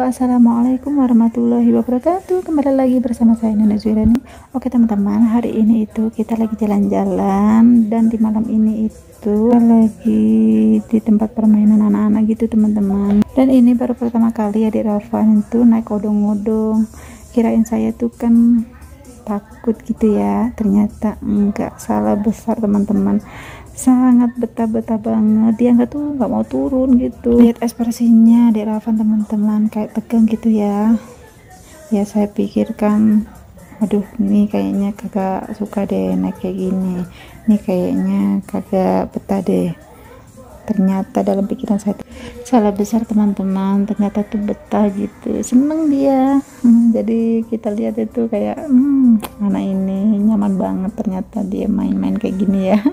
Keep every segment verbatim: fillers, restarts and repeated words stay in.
Assalamualaikum warahmatullahi wabarakatuh. Kembali lagi bersama saya Nana Zuirani. Oke teman-teman, hari ini itu kita lagi jalan-jalan, dan di malam ini itu lagi di tempat permainan anak-anak gitu teman-teman. Dan ini baru pertama kali adik Rafan itu naik odong-odong. Kirain saya tuh kan takut gitu ya, ternyata enggak, salah besar teman-teman. Sangat betah-betah banget, dia nggak tuh nggak mau turun gitu. Lihat ekspresinya Dek Rafan teman-teman, kayak tegang gitu ya. Ya saya pikirkan, aduh ini kayaknya kagak suka deh naik kayak gini, ini kayaknya kagak betah deh. Ternyata dalam pikiran saya tuh salah besar teman-teman, ternyata tuh betah gitu, seneng dia. hmm, jadi kita lihat itu kayak hmm, anak ini nyaman banget, ternyata dia main-main kayak gini ya.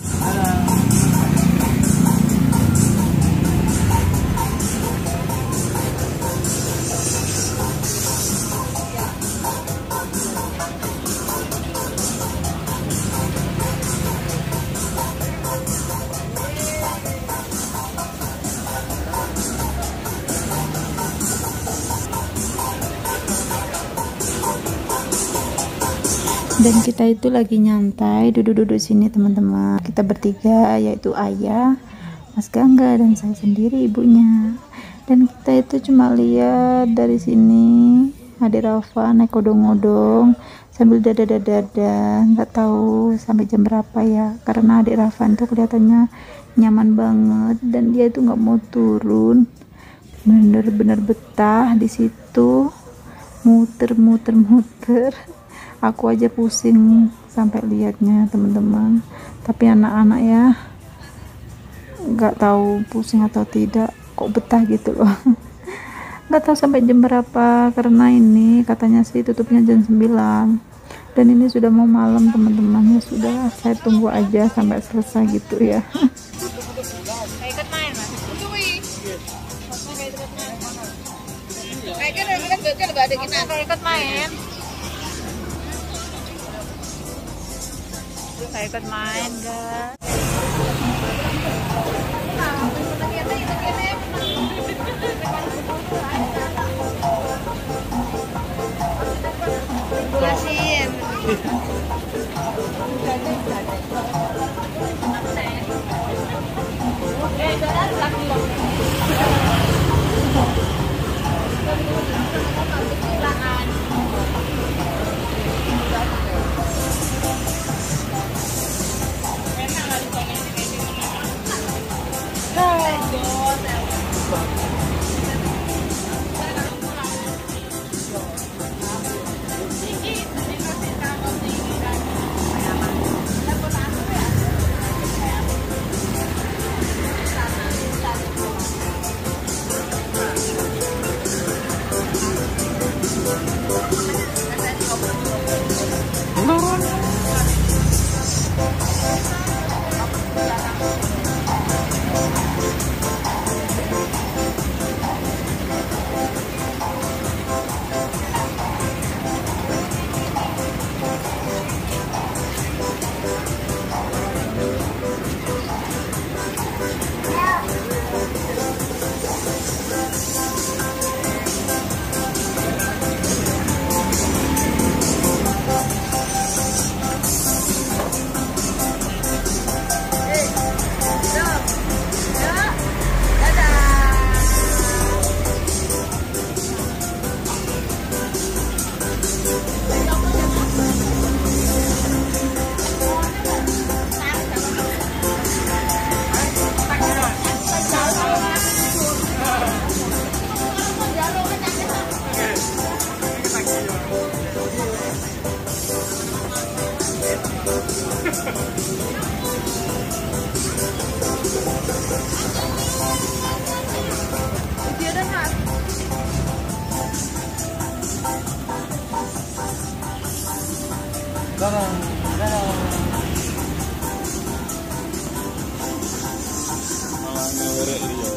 Dan kita itu lagi nyantai duduk-duduk sini teman-teman, kita bertiga, yaitu ayah, Mas Gangga, dan saya sendiri ibunya. Dan kita itu cuma lihat dari sini adik Rafa naik odong-odong sambil dada-dada, nggak tahu sampai jam berapa ya, karena adik Rafa itu kelihatannya nyaman banget dan dia itu nggak mau turun, bener-bener betah di situ, muter-muter-muter. Aku aja pusing sampai lihatnya teman-teman, tapi anak-anak ya nggak tahu pusing atau tidak, kok betah gitu loh. Nggak tahu sampai jam berapa, karena ini katanya sih tutupnya jam sembilan, dan ini sudah mau malam teman-teman. Ya sudah, saya tunggu aja sampai selesai gitu ya. Ikut main mas, ikut main. Saya ikut main guys. Jelasin. Dorong, dorong. Malah ngewerek dia.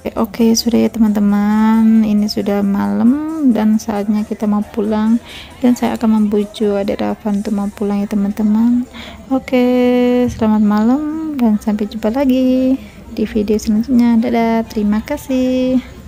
Oke, sudah ya teman-teman, ini sudah malam dan saatnya kita mau pulang, dan saya akan membujuk adik Rafa untuk mau pulang ya teman-teman. Oke, selamat malam dan sampai jumpa lagi di video selanjutnya. Dadah, terima kasih.